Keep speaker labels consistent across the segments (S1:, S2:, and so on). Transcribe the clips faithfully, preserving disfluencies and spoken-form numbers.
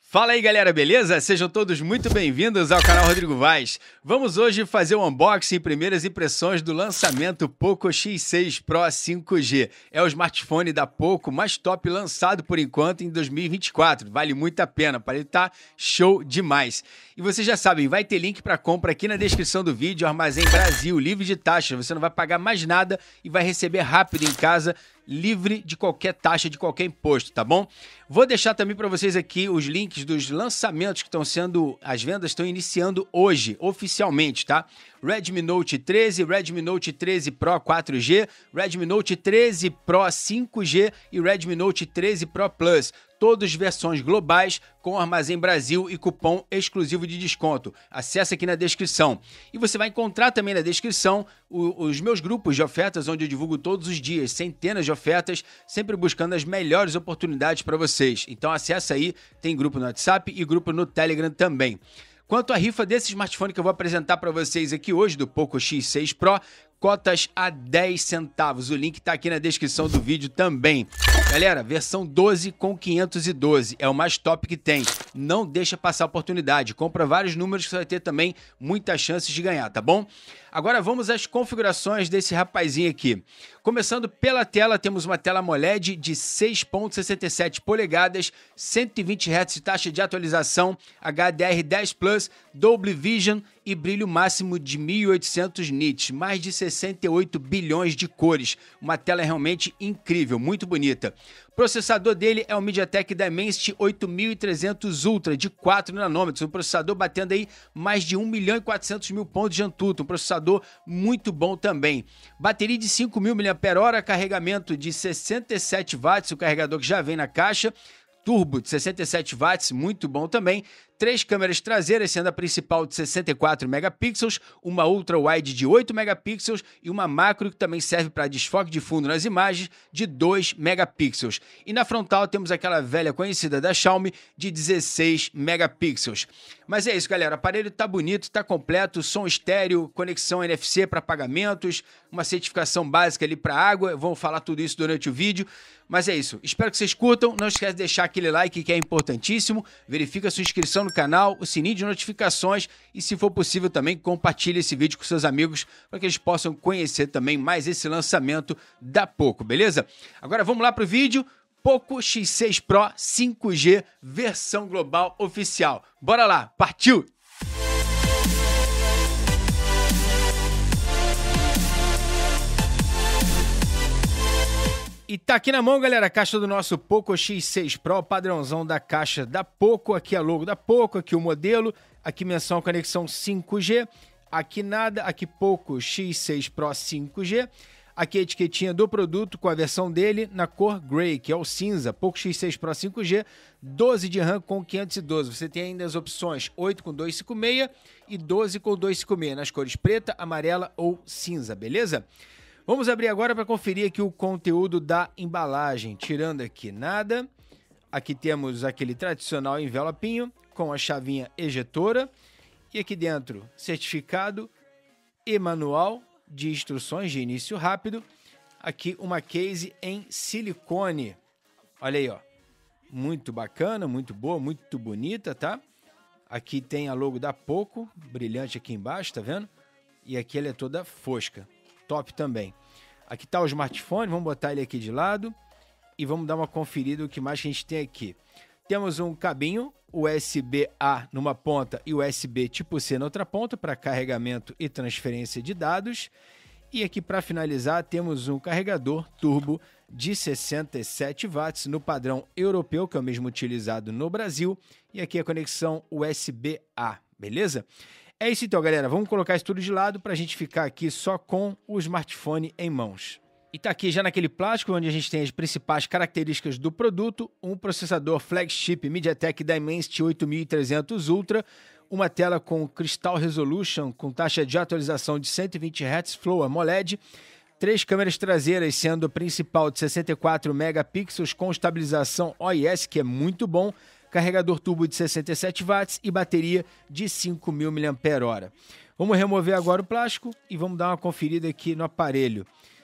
S1: Fala aí galera, beleza? Sejam todos muito bem-vindos ao canal Rodrigo Vaz. Vamos hoje fazer um unboxing e primeiras impressões do lançamento Poco X seis Pro cinco G. É o smartphone da Poco mais top lançado por enquanto em dois mil e vinte e quatro. Vale muito a pena, para ele tá show demais. E vocês já sabem, vai ter link para compra aqui na descrição do vídeo, Armazém Brasil, livre de taxa. Você não vai pagar mais nada e vai receber rápido em casa, livre de qualquer taxa, de qualquer imposto, tá bom? Vou deixar também para vocês aqui os links dos lançamentos que estão sendo, as vendas estão iniciando hoje, oficialmente, tá? Redmi Note treze, Redmi Note treze Pro quatro G, Redmi Note treze Pro cinco G e Redmi Note treze Pro Plus. Todas versões globais com Armazém Brasil e cupom exclusivo de desconto. Acesse aqui na descrição. E você vai encontrar também na descrição o, os meus grupos de ofertas, onde eu divulgo todos os dias centenas de ofertas, sempre buscando as melhores oportunidades para vocês. Então acessa aí, tem grupo no WhatsApp e grupo no Telegram também. Quanto à rifa desse smartphone que eu vou apresentar para vocês aqui hoje, do Poco X seis Pro, cotas a dez centavos. O link tá aqui na descrição do vídeo também. Galera, versão doze com quinhentos e doze. É o mais top que tem. Não deixa passar a oportunidade. Compra vários números que você vai ter também muitas chances de ganhar, tá bom? Agora vamos às configurações desse rapazinho aqui. Começando pela tela, temos uma tela AMOLED de seis vírgula sessenta e sete polegadas, cento e vinte hertz de taxa de atualização, H D R dez Plus, Dolby Vision e brilho máximo de mil e oitocentos nits, mais de sessenta e oito bilhões de cores. Uma tela realmente incrível, muito bonita. O processador dele é o MediaTek Dimensity oito mil e trezentos Ultra de quatro nanômetros, um processador batendo aí mais de um milhão e quatrocentos mil pontos de Antutu, um processador muito bom também. Bateria de cinco mil miliampères-hora, carregamento de sessenta e sete watts, o carregador que já vem na caixa, turbo de sessenta e sete watts, muito bom também. Três câmeras traseiras, sendo a principal de sessenta e quatro megapixels, uma ultra-wide de oito megapixels e uma macro que também serve para desfoque de fundo nas imagens de dois megapixels. E na frontal temos aquela velha conhecida da Xiaomi de dezesseis megapixels. Mas é isso, galera. O aparelho tá bonito, tá completo, som estéreo, conexão N F C para pagamentos, uma certificação básica ali para água. Vamos falar tudo isso durante o vídeo. Mas é isso. Espero que vocês curtam. Não esquece de deixar aquele like que é importantíssimo. Verifica a sua inscrição no canal, o sininho de notificações e, se for possível, também compartilhe esse vídeo com seus amigos para que eles possam conhecer também mais esse lançamento da Poco, beleza? Agora vamos lá para o vídeo. Poco X seis Pro cinco G versão global oficial. Bora lá, partiu! E tá aqui na mão, galera, a caixa do nosso Poco X seis Pro, padrãozão da caixa da Poco. Aqui a logo da Poco, aqui o modelo, aqui menção conexão cinco G, aqui nada, aqui Poco X seis Pro cinco G. Aqui a etiquetinha do produto com a versão dele na cor Grey, que é o cinza. Poco X seis Pro cinco G, doze de RAM com quinhentos e doze. Você tem ainda as opções oito com duzentos e cinquenta e seis e doze com duzentos e cinquenta e seis, nas cores preta, amarela ou cinza, beleza? Vamos abrir agora para conferir aqui o conteúdo da embalagem. Tirando aqui nada, aqui temos aquele tradicional envelopinho com a chavinha ejetora. E aqui dentro, certificado e manual de instruções de início rápido. Aqui uma case em silicone. Olha aí, ó. Muito bacana, muito boa, muito bonita, tá? Aqui tem a logo da Poco, brilhante aqui embaixo, tá vendo? E aqui ela é toda fosca. Top também. Aqui tá o smartphone, vamos botar ele aqui de lado e vamos dar uma conferida o que mais que a gente tem aqui. Temos um cabinho U S B A numa ponta e U S B tipo C na outra ponta para carregamento e transferência de dados. E aqui para finalizar temos um carregador turbo de sessenta e sete watts no padrão europeu, que é o mesmo utilizado no Brasil. E aqui a conexão U S B A, beleza? É isso então, galera. Vamos colocar isso tudo de lado para a gente ficar aqui só com o smartphone em mãos. E tá aqui já naquele plástico onde a gente tem as principais características do produto, um processador flagship MediaTek Dimensity oito mil e trezentos Ultra, uma tela com Crystal Resolution com taxa de atualização de cento e vinte hertz Flow AMOLED, três câmeras traseiras, sendo a principal de sessenta e quatro megapixels com estabilização O I S, que é muito bom, carregador turbo de sessenta e sete watts e bateria de cinco mil miliampères-hora. Vamos remover agora o plástico e vamos dar uma conferida aqui no aparelho.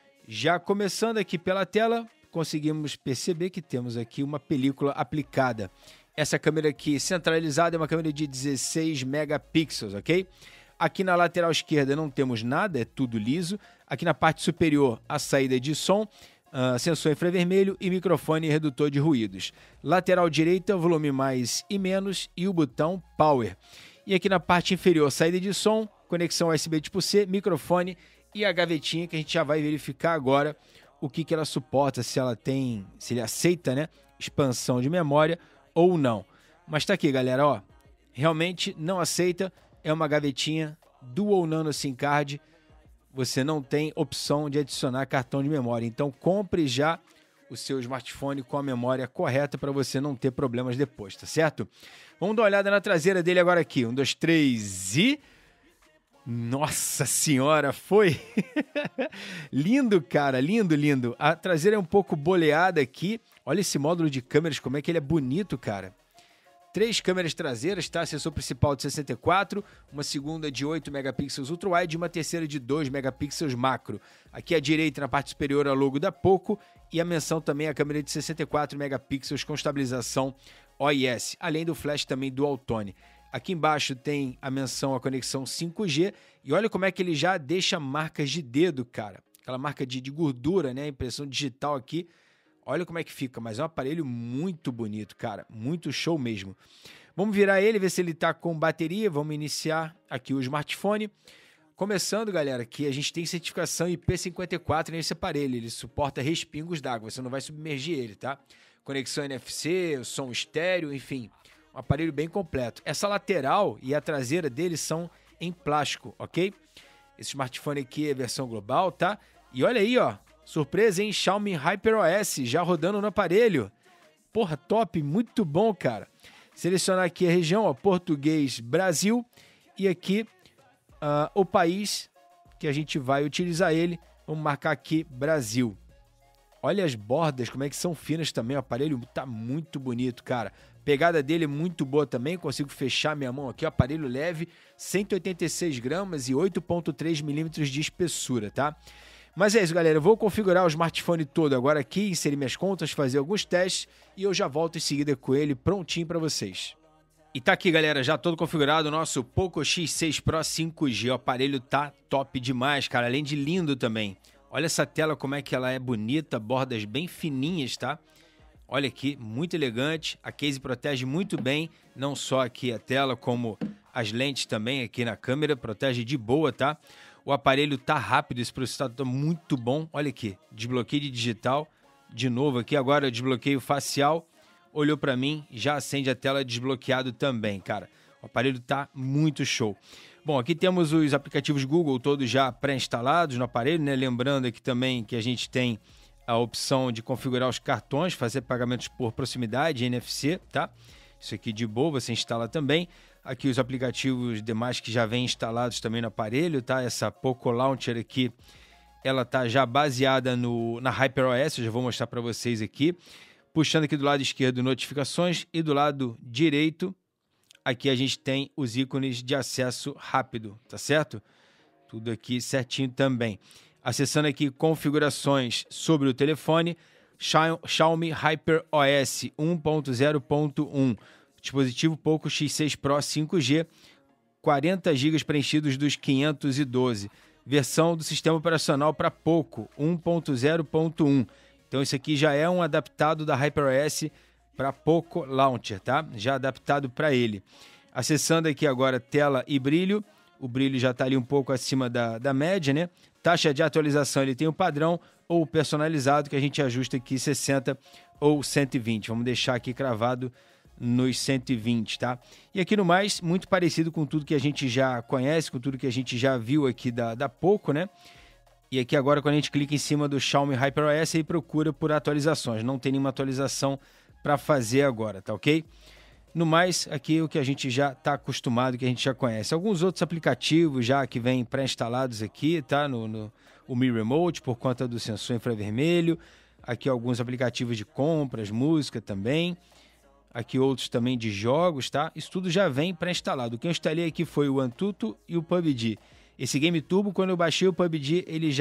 S1: Já começando aqui pela tela, conseguimos perceber que temos aqui uma película aplicada. Essa câmera aqui centralizada é uma câmera de dezesseis megapixels, ok? Aqui na lateral esquerda não temos nada, é tudo liso. Aqui na parte superior, a saída de som, uh, sensor infravermelho e microfone redutor de ruídos. Lateral direita, volume mais e menos e o botão Power. E aqui na parte inferior, saída de som, conexão U S B tipo C, microfone e a gavetinha que a gente já vai verificar agora o que, que ela suporta, se ela tem, se ele aceita, né, expansão de memória ou não. Mas tá aqui, galera, ó, realmente não aceita, é uma gavetinha Dual Nano SIM Card, você não tem opção de adicionar cartão de memória, então compre já o seu smartphone com a memória correta para você não ter problemas depois, tá certo? Vamos dar uma olhada na traseira dele agora aqui, um, dois, três e... Nossa senhora, foi lindo, cara, lindo, lindo. A traseira é um pouco boleada aqui. Olha esse módulo de câmeras, como é que ele é bonito, cara. Três câmeras traseiras, tá? Sensor principal de sessenta e quatro, uma segunda de oito megapixels ultra-wide e uma terceira de dois megapixels macro. Aqui à direita, na parte superior, a logo da Poco e a menção também a câmera de sessenta e quatro megapixels com estabilização O I S, além do flash também Dual Tone. Aqui embaixo tem a menção à conexão cinco G e olha como é que ele já deixa marcas de dedo, cara. Aquela marca de, de gordura, né? Impressão digital aqui. Olha como é que fica, mas é um aparelho muito bonito, cara. Muito show mesmo. Vamos virar ele, ver se ele tá com bateria. Vamos iniciar aqui o smartphone. Começando, galera, que a gente tem certificação I P cinquenta e quatro nesse aparelho. Ele suporta respingos d'água, você não vai submergir ele, tá? Conexão N F C, som estéreo, enfim... Um aparelho bem completo. Essa lateral e a traseira dele são em plástico, ok? Esse smartphone aqui é versão global, tá? E olha aí, ó. Surpresa, hein? Xiaomi HyperOS já rodando no aparelho. Porra, top. Muito bom, cara. Selecionar aqui a região, ó. Português, Brasil. E aqui uh, o país que a gente vai utilizar ele. Vamos marcar aqui Brasil. Olha as bordas, como é que são finas também. O aparelho tá muito bonito, cara. A pegada dele é muito boa também. Consigo fechar minha mão aqui. O aparelho leve, cento e oitenta e seis gramas e oito vírgula três milímetros de espessura, tá? Mas é isso, galera. Eu vou configurar o smartphone todo agora aqui, inserir minhas contas, fazer alguns testes e eu já volto em seguida com ele prontinho para vocês. E tá aqui, galera, já todo configurado o nosso Poco X seis Pro cinco G. O aparelho tá top demais, cara. Além de lindo também. Olha essa tela como é que ela é bonita, bordas bem fininhas, tá? Olha aqui, muito elegante. A case protege muito bem, não só aqui a tela, como as lentes também aqui na câmera. Protege de boa, tá? O aparelho tá rápido, esse processador tá muito bom. Olha aqui, desbloqueio de digital. De novo aqui, agora desbloqueio facial. Olhou para mim, já acende a tela desbloqueado também, cara. O aparelho tá muito show. Bom, aqui temos os aplicativos Google todos já pré-instalados no aparelho, né? Lembrando aqui também que a gente tem a opção de configurar os cartões, fazer pagamentos por proximidade, N F C, tá? Isso aqui de boa, você instala também. Aqui os aplicativos demais que já vêm instalados também no aparelho, tá? Essa Poco Launcher aqui, ela tá já baseada no, na HyperOS, eu já vou mostrar para vocês aqui. Puxando aqui do lado esquerdo, notificações, e do lado direito, aqui a gente tem os ícones de acesso rápido, tá certo? Tudo aqui certinho também. Acessando aqui configurações sobre o telefone, Xiaomi HyperOS um ponto zero ponto um, dispositivo Poco X seis Pro cinco G, quarenta gigas preenchidos dos quinhentos e doze, versão do sistema operacional para Poco um ponto zero ponto um. Então isso aqui já é um adaptado da HyperOS para Poco Launcher, tá? Já adaptado para ele. Acessando aqui agora tela e brilho, o brilho já está ali um pouco acima da, da média, né? Taxa de atualização, ele tem o padrão ou o personalizado, que a gente ajusta aqui sessenta ou cento e vinte. Vamos deixar aqui cravado nos cento e vinte, tá? E aqui no mais, muito parecido com tudo que a gente já conhece, com tudo que a gente já viu aqui da, da Poco, né? E aqui agora, quando a gente clica em cima do Xiaomi HyperOS, ele procura por atualizações. Não tem nenhuma atualização para fazer agora, tá ok? No mais, aqui o que a gente já está acostumado, que a gente já conhece. Alguns outros aplicativos já que vêm pré-instalados aqui, tá? No, no o Mi Remote, por conta do sensor infravermelho. Aqui alguns aplicativos de compras, música também. Aqui outros também de jogos, tá? Isso tudo já vem pré-instalado. O que eu instalei aqui foi o Antutu e o P U B G. Esse Game Turbo, quando eu baixei o P U B G, ele já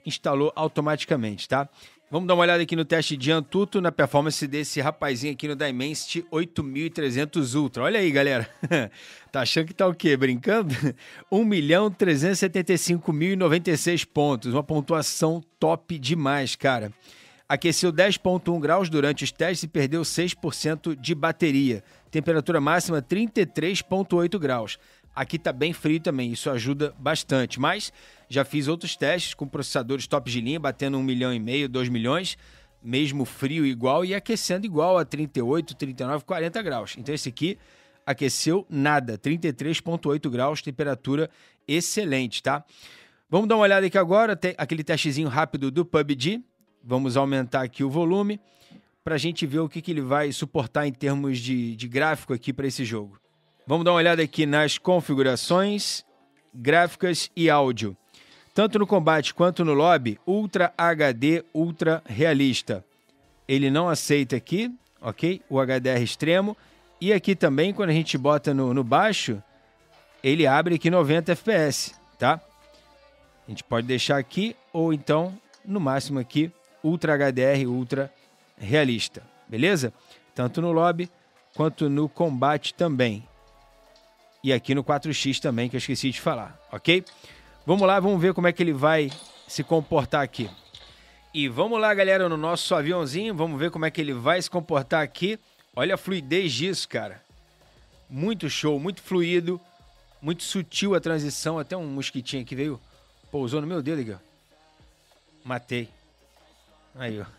S1: instalou automaticamente, tá? Vamos dar uma olhada aqui no teste de Antutu, na performance desse rapazinho aqui no Dimensity oito mil e trezentos Ultra. Olha aí, galera. Tá achando que tá o quê? Brincando? um milhão trezentos e setenta e cinco mil e noventa e seis pontos. Uma pontuação top demais, cara. Aqueceu dez vírgula um graus durante os testes e perdeu seis por cento de bateria. Temperatura máxima trinta e três vírgula oito graus. Aqui tá bem frio também, isso ajuda bastante. Mas já fiz outros testes com processadores top de linha, batendo um milhão e meio, dois milhões, mesmo frio igual e aquecendo igual a trinta e oito, trinta e nove, quarenta graus. Então esse aqui aqueceu nada, trinta e três vírgula oito graus, temperatura excelente, tá? Vamos dar uma olhada aqui agora, tem aquele testezinho rápido do P U B G. Vamos aumentar aqui o volume para a gente ver o que, que ele vai suportar em termos de, de gráfico aqui para esse jogo. Vamos dar uma olhada aqui nas configurações, gráficas e áudio. Tanto no combate quanto no lobby, Ultra H D, Ultra Realista. Ele não aceita aqui, ok? O H D R extremo. E aqui também, quando a gente bota no, no baixo, ele abre aqui noventa F P S, tá? A gente pode deixar aqui, ou então, no máximo aqui, Ultra H D R, Ultra Realista. Beleza? Tanto no lobby quanto no combate também. E aqui no quatro X também, que eu esqueci de falar, ok? Vamos lá, vamos ver como é que ele vai se comportar aqui. E vamos lá, galera, no nosso aviãozinho, vamos ver como é que ele vai se comportar aqui. Olha a fluidez disso, cara. Muito show, muito fluido, muito sutil a transição. Até um mosquitinho aqui veio, pousou no meu dedo aqui, ó. Matei. Aí, ó.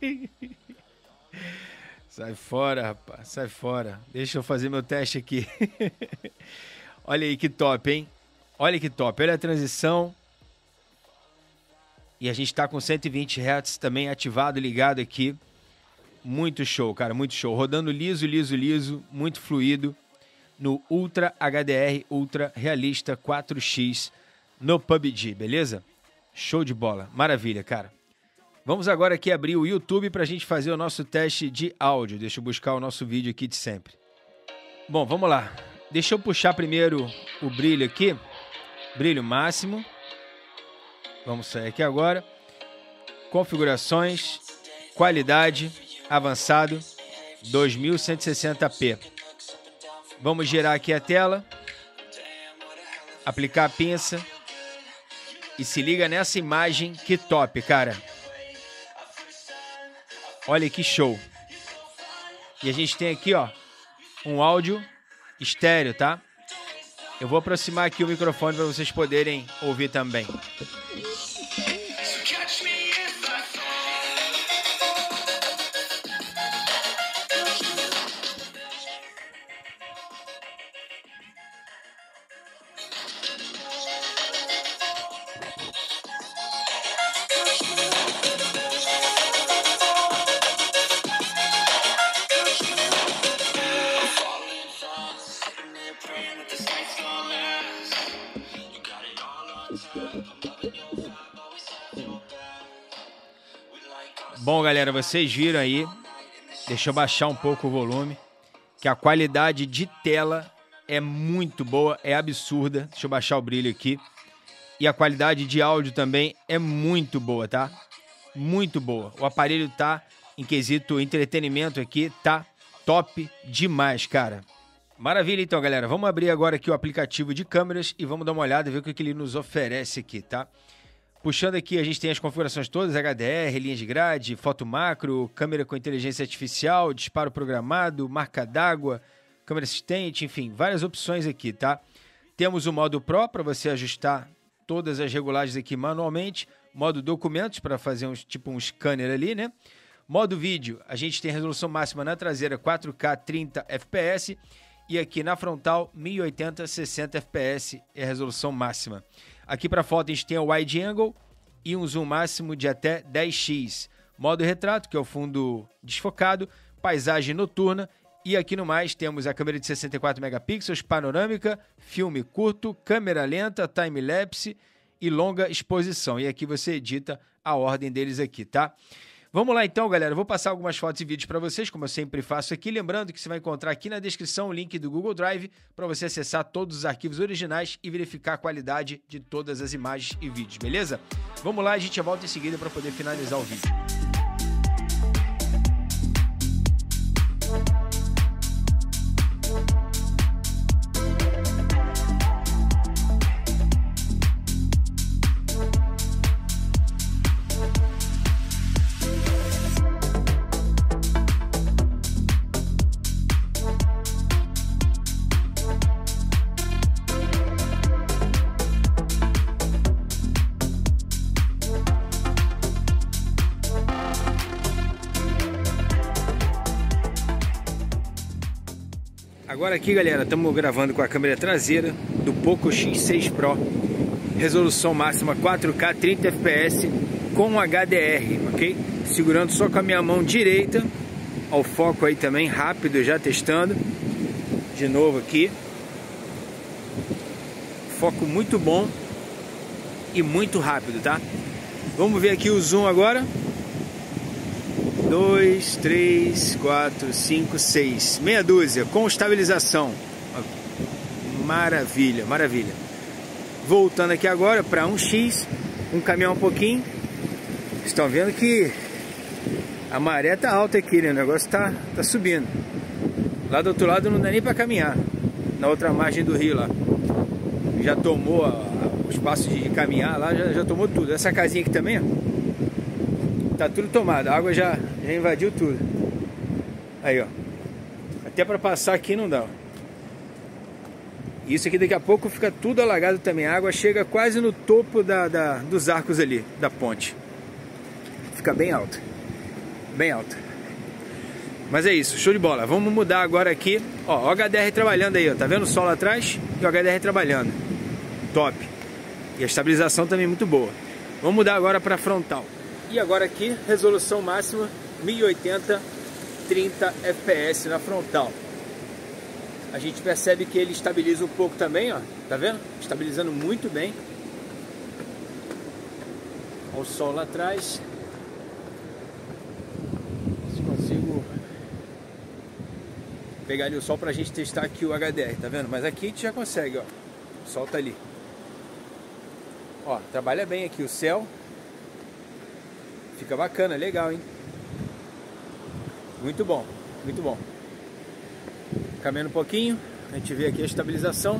S1: Sai fora, rapaz, sai fora. Deixa eu fazer meu teste aqui. Olha aí que top, hein? Olha que top. Olha a transição. E a gente tá com cento e vinte hertz também ativado, ligado aqui. Muito show, cara, muito show. Rodando liso, liso, liso, muito fluido. No Ultra H D R Ultra Realista quatro X no P U B G, beleza? Show de bola. Maravilha, cara. Vamos agora aqui abrir o YouTube para a gente fazer o nosso teste de áudio. Deixa eu buscar o nosso vídeo aqui de sempre. Bom, vamos lá. Deixa eu puxar primeiro o brilho aqui. Brilho máximo. Vamos sair aqui agora. Configurações. Qualidade. Avançado. dois mil cento e sessenta p. Vamos girar aqui a tela. Aplicar a pinça. E se liga nessa imagem, que top, cara. Olha que show. E a gente tem aqui, ó, um áudio estéreo, tá? Eu vou aproximar aqui o microfone para vocês poderem ouvir também. Bom, galera, vocês viram aí, deixa eu baixar um pouco o volume, que a qualidade de tela é muito boa, é absurda. Deixa eu baixar o brilho aqui. E a qualidade de áudio também é muito boa, tá? Muito boa. O aparelho tá, em quesito entretenimento aqui, tá top demais, cara. Maravilha, então, galera. Vamos abrir agora aqui o aplicativo de câmeras e vamos dar uma olhada e ver o que ele nos oferece aqui, tá? Puxando aqui, a gente tem as configurações todas, H D R, linha de grade, foto macro, câmera com inteligência artificial, disparo programado, marca d'água, câmera assistente, enfim, várias opções aqui, tá? Temos o modo Pro para você ajustar todas as regulagens aqui manualmente, modo documentos para fazer um, tipo um scanner ali, né? Modo vídeo, a gente tem resolução máxima na traseira quatro K trinta F P S e aqui na frontal mil e oitenta sessenta F P S é a resolução máxima. Aqui para foto a gente tem o wide angle e um zoom máximo de até dez x. Modo retrato, que é o fundo desfocado, paisagem noturna e aqui no mais temos a câmera de sessenta e quatro megapixels, panorâmica, filme curto, câmera lenta, time-lapse e longa exposição. E aqui você edita a ordem deles aqui, tá? Vamos lá então, galera. Eu vou passar algumas fotos e vídeos para vocês, como eu sempre faço aqui. Lembrando que você vai encontrar aqui na descrição o link do Google Drive para você acessar todos os arquivos originais e verificar a qualidade de todas as imagens e vídeos, beleza? Vamos lá, a gente já volta em seguida para poder finalizar o vídeo. Agora aqui, galera, estamos gravando com a câmera traseira do Poco X seis Pro, resolução máxima quatro K, trinta F P S com H D R, ok? Segurando só com a minha mão direita, ao foco aí também, rápido, já testando, de novo aqui, foco muito bom e muito rápido, tá? Vamos ver aqui o zoom agora. dois, três, quatro, cinco, seis, meia dúzia, com estabilização. Maravilha, maravilha. Voltando aqui agora para um X, um caminhão um pouquinho. Estão vendo que a maré tá alta aqui, né? O negócio tá, tá subindo. Lá do outro lado não dá nem para caminhar. Na outra margem do rio lá. Já tomou a, a, o espaço de caminhar lá, já, já tomou tudo. Essa casinha aqui também, ó. Tá tudo tomado, a água já, já invadiu tudo. Aí, ó. Até para passar aqui não dá. Isso aqui daqui a pouco fica tudo alagado também. A água chega quase no topo da, da, dos arcos ali, da ponte. Fica bem alto. Bem alto. Mas é isso, show de bola. Vamos mudar agora aqui. Ó, o H D R trabalhando aí, ó. Tá vendo o sol lá atrás? E o H D R trabalhando. Top. E a estabilização também muito boa. Vamos mudar agora para frontal. E agora aqui, resolução máxima mil e oitenta, trinta F P S na frontal. A gente percebe que ele estabiliza um pouco também, ó. Tá vendo? Estabilizando muito bem. Olha o sol lá atrás. Se consigo pegar ali o sol pra gente testar aqui o H D R, tá vendo? Mas aqui a gente já consegue, ó. O sol tá ali. Ó, trabalha bem aqui o céu. Fica bacana, legal, hein? Muito bom, muito bom. Caminhando um pouquinho, a gente vê aqui a estabilização.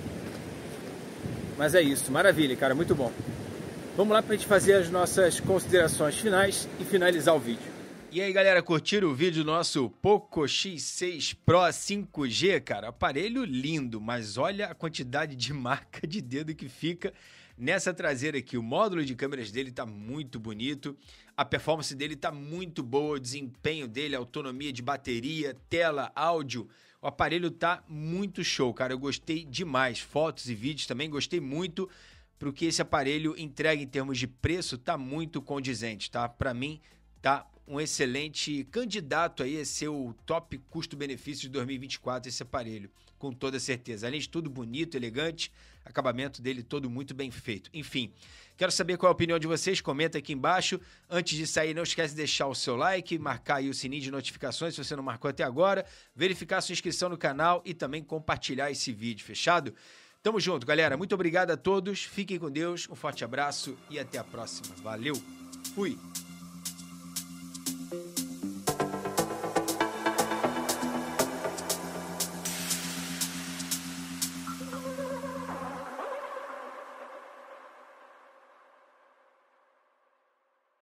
S1: Mas é isso, maravilha, cara, muito bom. Vamos lá pra gente fazer as nossas considerações finais e finalizar o vídeo. E aí, galera, curtiram o vídeo do nosso Poco X seis Pro cinco G, cara? Aparelho lindo, mas olha a quantidade de marca de dedo que fica nessa traseira aqui. O módulo de câmeras dele tá muito bonito, a performance dele tá muito boa, o desempenho dele, a autonomia de bateria, tela, áudio, o aparelho tá muito show, cara. Eu gostei demais, fotos e vídeos também, gostei muito, porque esse aparelho entrega em termos de preço, tá muito condizente, tá? Pra mim, tá um excelente candidato aí a ser o top custo-benefício de dois mil e vinte e quatro esse aparelho, com toda certeza. Além de tudo bonito, elegante, acabamento dele todo muito bem feito. Enfim, quero saber qual é a opinião de vocês, comenta aqui embaixo. Antes de sair, não esquece de deixar o seu like, marcar aí o sininho de notificações se você não marcou até agora, verificar sua inscrição no canal e também compartilhar esse vídeo, fechado? Tamo junto, galera. Muito obrigado a todos, fiquem com Deus, um forte abraço e até a próxima. Valeu, fui!